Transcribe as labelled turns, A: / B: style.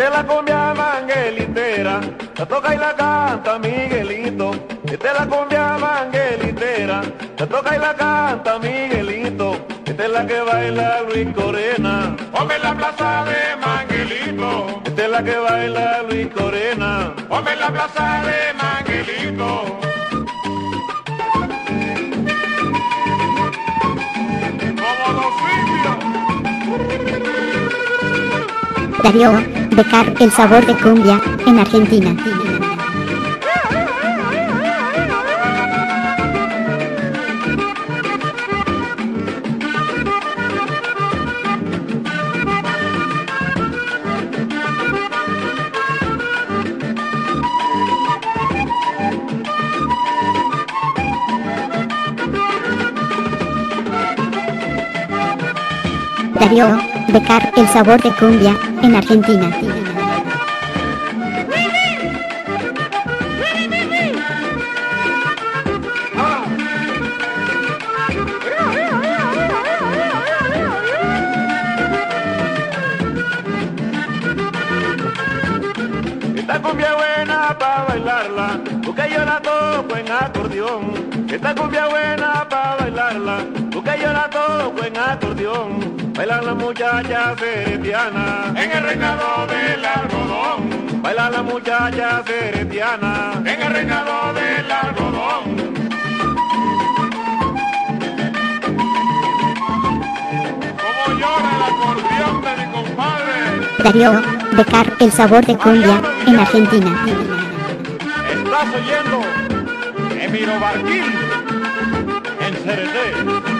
A: la cumbia manguelitera, la toca y la canta Miguelito. Esta es la cumbia manguelitera, la toca y la canta Miguelito. Esta es la que baila Luis Corena.
B: Ponme en la plaza de Manguelito.
A: Esta es la que baila Luis Corena.
B: Ponme en la plaza de Manguelito. Como los indios.
C: Darío Becar, el sabor de cumbia en Argentina. Darío Becar, el sabor de cumbia en Argentina.
A: Esta cumbia buena pa' bailarla, porque yo la toco en acordeón. Esta cumbia buena pa' bailarla, porque yo la toco en acordeón. Bailan las muchachas seretianas
B: En el reinado del algodón.
A: bailan las muchachas seretianas
B: En el reinado del algodón. Como llora el acordeón de mi compadre.
C: Darío Becar, el sabor de cumbia en Argentina.
A: Estás oyendo Emiro Barquín en CRT.